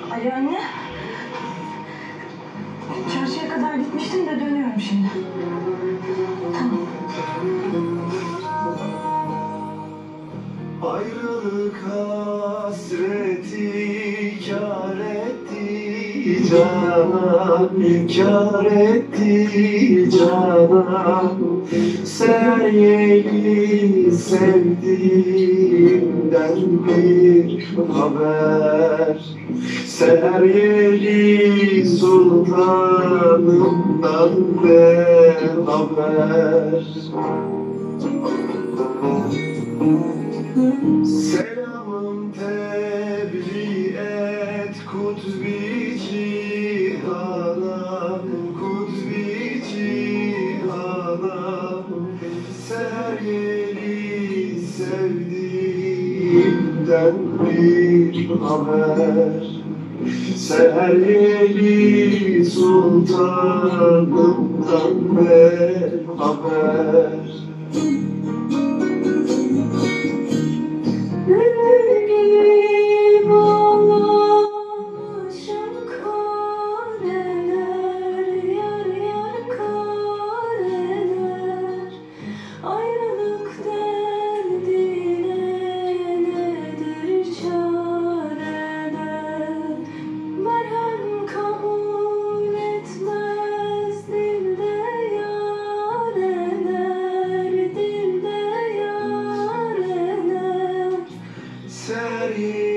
Ali anne. Çarşıya kadar gitmiştim de dönüyorum şimdi. Tamam. Ayrılık hasreti kâr etti cana, kâr etti cana. Sen yeni sevdiğimden bir haber, Seher yeli sultanımdan ne haber? Selamım tebliğ et kutbi cihana, kutbi cihana. Seher yeli sevdiğimden bir haber, Seher yeli sultanımdan ne haber? Gülüm ağlaşan kareler, yar yar kareler. Ayrılık derdine nedir çareler? Merhem kabul etmez dilde yareler, dilde yareler. Seher